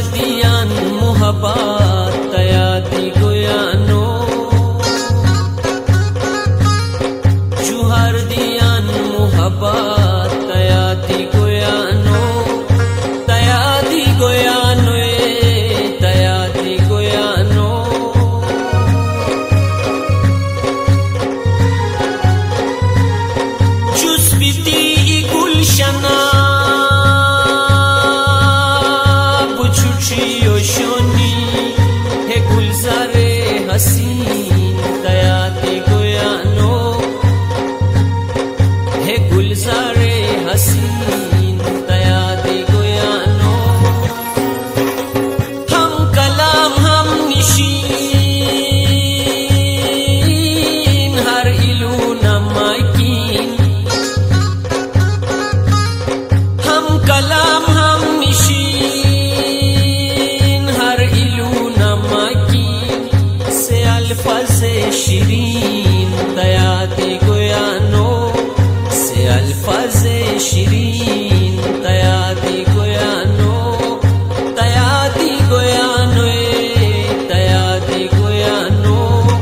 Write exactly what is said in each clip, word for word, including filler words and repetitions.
दियान मोहब्बत तयाती गोयानो जुहर दियान मोहब्बत तयाती गोयानो तयाती गोयानो तयाती गोयानो जुस्बिती गुलशना तयाती गोयानो है गुलज़ारे हसीन तयाती गोयानो हम कलाम हम निशीन हर इलू नमाकीन हम कलाम हम निशीन हर इलू नमाकीन से अल्फाज़ शिरीन तयाती गोयानो से अल्फाज़ शिरीन तयाती गोयानो तयाती गोयानो तयाती गोयानो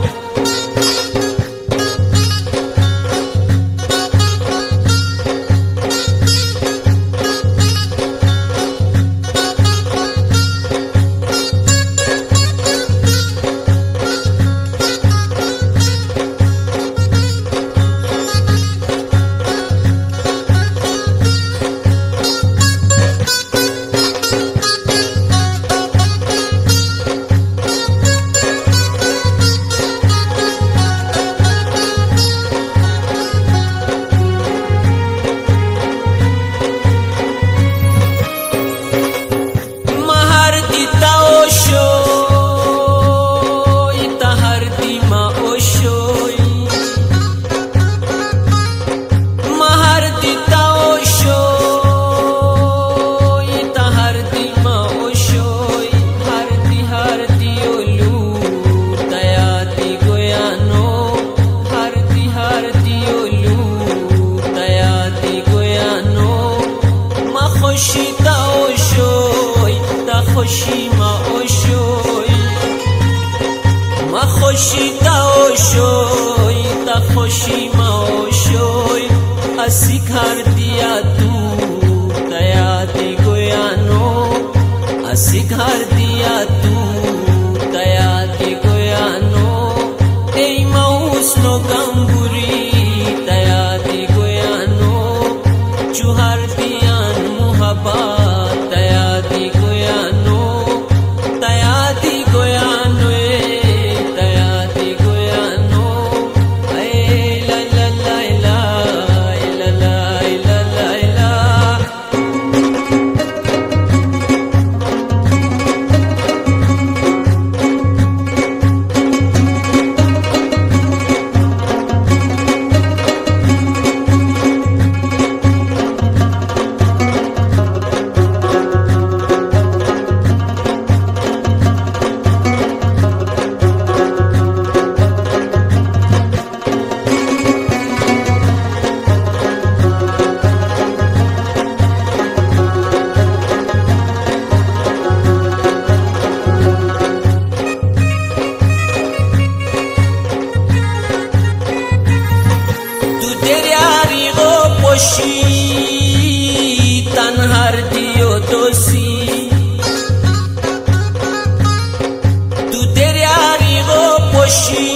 خوشی ما اوشوی ما خوشی تا اوشوی تا خوشی ما اوشوی اسی کر دیا تو تیاتی गोयानो اسی کر دیا تو تیاتی गोयानो ای موس نو گمبوری تیاتی गोयानो جوهر دیان محبت تیاتی गोयानो तयाती गोयानो तयाती गोयानो ऐ ला ला ला ला ला ला ला ला तनहर दियो दोषी तू तेरे यारी गो पोशी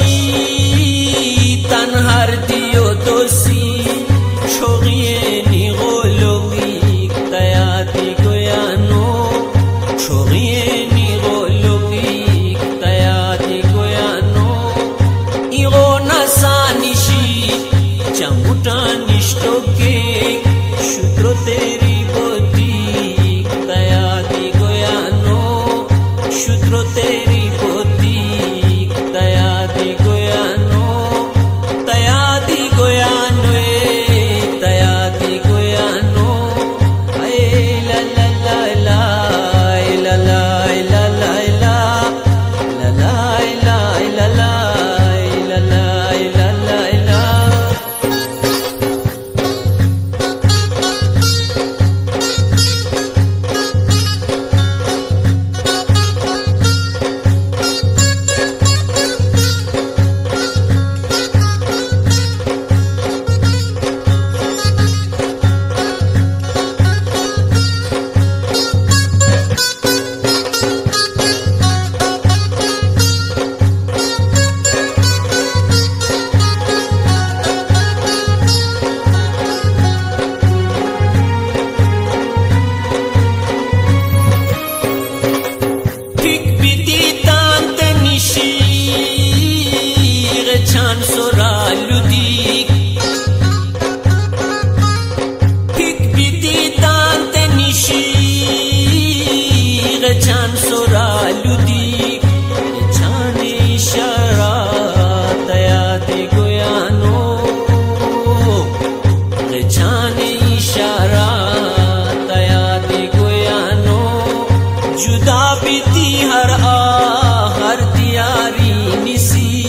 तनहर दियो दोषी छोगिए निगो लोगी तयाती गोयानो छोगिए निगो लोगी तयाती गोयानो इगो नसानिशी चमुटा निष्टोके शुद्रो तेरी बोती तयाती गोयानो शुद्रो तेरी बोती तयाती गोयानो तयाती गोयानो तयाती गोयानो ऐ ला ला ला ला ला ला چند سرالودی چند اشارات یاد گویانو چند اشارات یاد گویانو جدا بیتی هر آهر دیاری نسی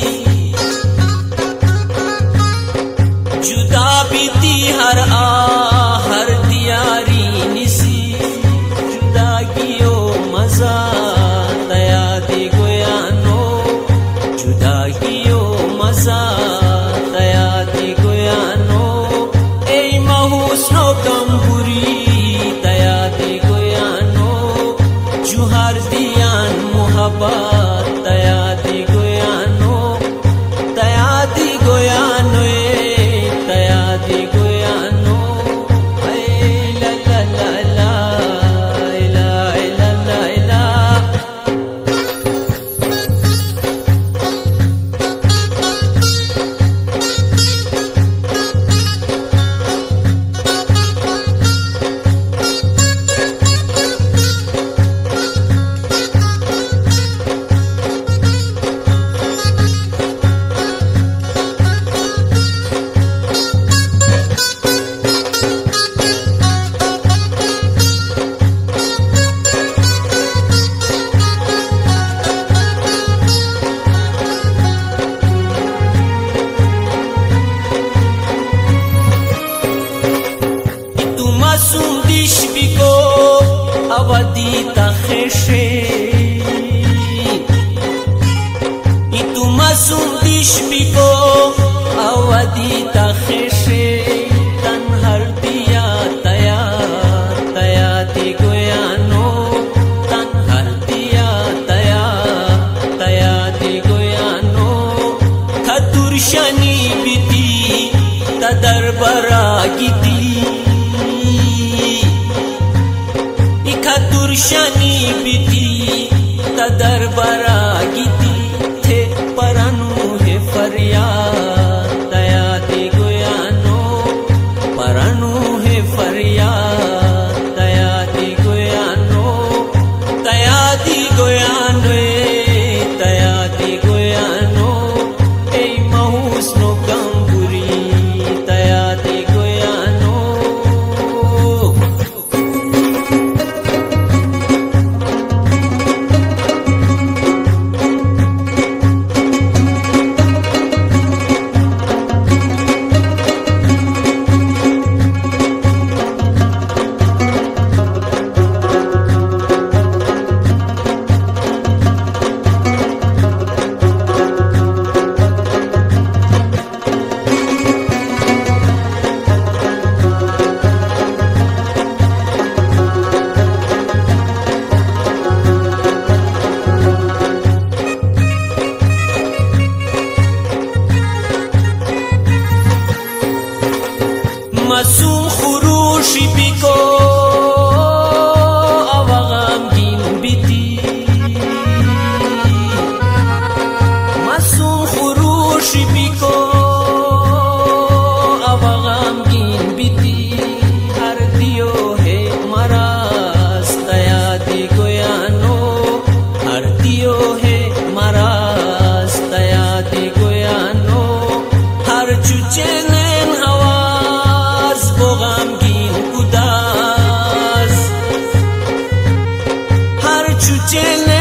جدا بیتی هر آهر دیاری نسی جداگیو مزا یاد گویانو جداگیو مزا یاد گویانو ای محسن کمبوری یاد گویانو جوهر دیان محبت یاد گویانو یاد گویانو یاد گویانو ای لا لا لا لا لا لا لا masum dish biko avadi ta kheshe itu masum dish biko avadi ta kheshe tan har diya taya taya ti goyano tan har diya taya taya ti goyano khatur shani biti ta darbara giti durshani biti ta darbara giti the paranu he faryad yad goyano paranu he faryad yad goyano yad goyano yad goyano ei mahusno kamburi yad goyano masum khurushi biko avagam din biti masum khurushi biko avagam din biti har diyo he maras yad goyano har diyo he maras yad goyano har chuchenen hawa غمگین بوداز هر چو